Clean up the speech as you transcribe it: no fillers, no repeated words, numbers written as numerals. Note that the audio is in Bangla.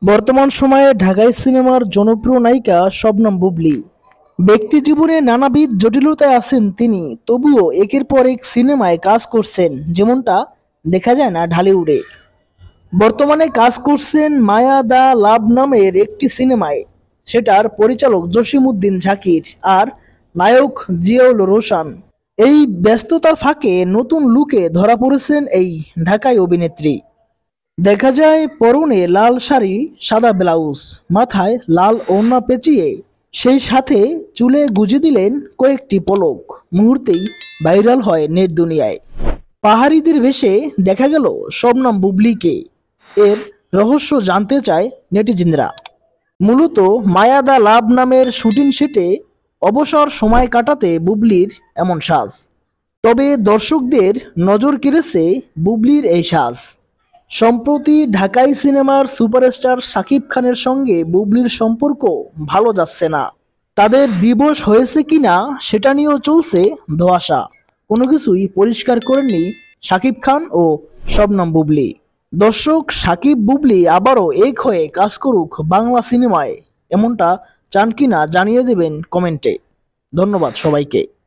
বর্তমান সময়ে ঢাকাই সিনেমার জনপ্রিয় নায়িকা শবনম বুবলি। ব্যক্তি জীবনে নানাবিধ জটিলতায় আছেন তিনি, তবুও একের পর এক সিনেমায় কাজ করছেন, যেমনটা দেখা যায় না ঢালিউডে। বর্তমানে কাজ করছেন মায়া দা লাভ নামের একটি সিনেমায়। সেটার পরিচালক জসিমউদ্দিন জাকির আর নায়ক জিয়াউল রোশান। এই ব্যস্ততার ফাঁকে নতুন লুকে ধরা পড়েছেন এই ঢাকাই অভিনেত্রী। দেখা যায় পরনে লাল শাড়ি, সাদা ব্লাউজ, মাথায় লাল ওড়না পেঁচিয়ে, সেই সাথে চুলে গুজে দিলেন কয়েকটি পলক। মুহূর্তেই ভাইরাল হয় নেট দুনিয়ায়। পাহাড়িদের বেশে দেখা গেল শবনম বুবলিকে। এর রহস্য জানতে চায় নেটিজেনরা। মূলত মায়া দা লাভ নামের শুটিং সেটে অবসর সময় কাটাতে বুবলির এমন সাজ। তবে দর্শকদের নজর কেড়েছে বুবলির এই সাজ। সম্প্রতি ঢাকাই সিনেমার সুপারস্টার শাকিব খানের সঙ্গে বুবলির সম্পর্ক ভালো যাচ্ছে না। তাদের দিবস হয়েছে কিনা সেটা নিয়েও চলছে ধোঁয়াশা। কোনো কিছুই পরিষ্কার করেননি শাকিব খান ও শবনম বুবলি। দর্শক, শাকিব বুবলি আবারও এক হয়ে কাজ করুক বাংলা সিনেমায়, এমনটা চান কিনা জানিয়ে দেবেন কমেন্টে। ধন্যবাদ সবাইকে।